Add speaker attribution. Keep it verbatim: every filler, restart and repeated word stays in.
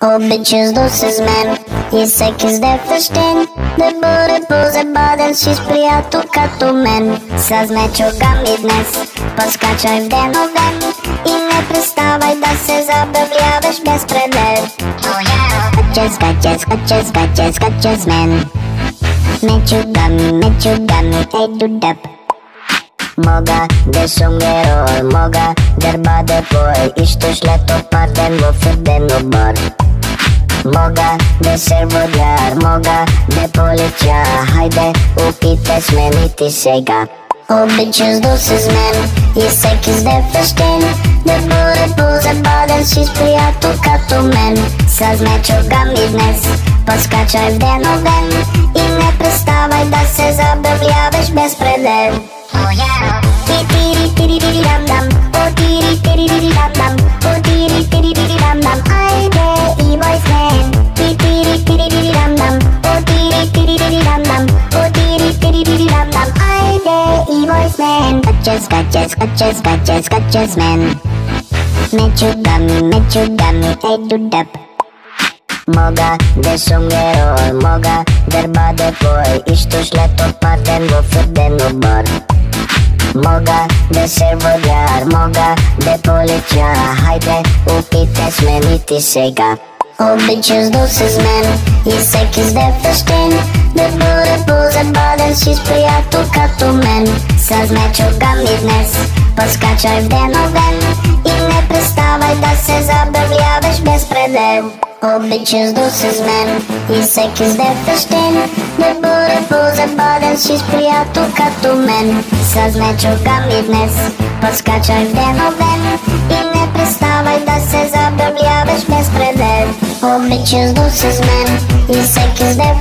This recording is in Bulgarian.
Speaker 1: Обичаш да се с мен и всеки с дефтащен да бъде позабавен си с приятел като мен. Съзмечогам и днес, поскачай в деновен и не преставай да се забавляваш без предел. Скачай, скачай, скачай, скачай, скачай с мен. Мечогами, мечогами, ей дудап. Мога да съм герой, мога да бъда бой и ще след опаден в един обор. Мога да се водяр, мога да полетя, хайде опитай с мен и ти сега. Обичаш да се с мен и всеки с дефащен да бъде позабавен си с приятел като мен. Съзмечогам и днес, поскачай в деновен и не преставай да се забавляваш без предел. Ти-ти-ри-ти-ри-ри-дам-дам, о-ти-ри-ти-ри-ри-дам-дам, о-ти-ри-ти-ри-ри-дам-дам, айде и бой с мен. Ти-ти-ри-ти-ри-ри-дам-дам, о-ти-ри-ти-ри-ри-дам-дам, о-ти-ри-ти-ри-ри-дам-дам, айде и бой с мен. Скачай, скачай, скачай, скачай, скачай с мен. Мечогами, мечогами, ей дудап. Мога да съм герой, мога да бъда бой и ще след опаден в един обор. Мога да се водяр, мога да полетя, хайде опитай с мен и ти сега. Обичаш да се с мен и всеки с дефащен да бъде позабавен си с приятел като мен. Съзмечогам и днес, поскачай в деновен и не преставай да се забавляваш без предел. Обичаш да се с мен и всеки с дефащен да бъде позабавен си с приятел като мен. Съзмечогам и днес, поскачай в деновен и не преставай да се забавляваш без предел. Обичаш да се с мен и всеки с дефащен